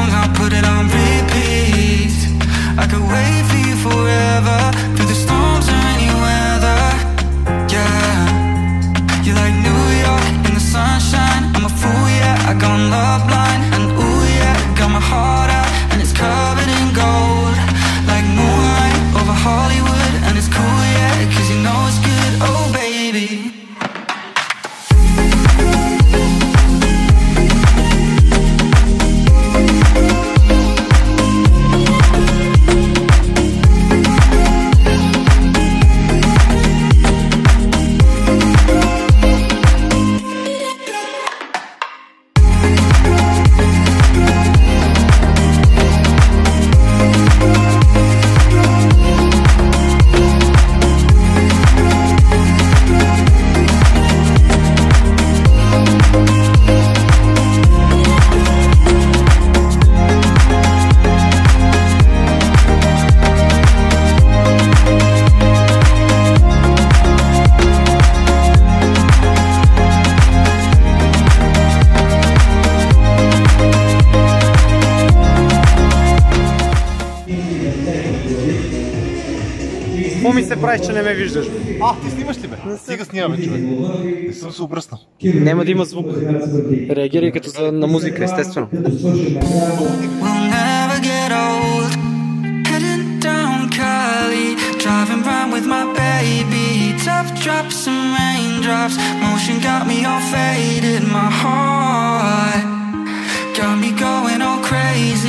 song, I'll put it on repeat. I could wait for you forever, through the storms or any weather. Yeah, you're like New York in the sunshine. I'm a fool, yeah, I gone love blind. And ooh yeah, got my heart out and it's covered in gold, like moonlight over Hollywood. And it's cool, yeah, cause you know it's good, oh baby. Какво ми се правиш, че не ме виждаш? Ти снимаш ли бе? Стига снимаме, човек. Не съм се обръснал. Няма да има звук. Реагирай като на музика, естествено. Got me going all crazy.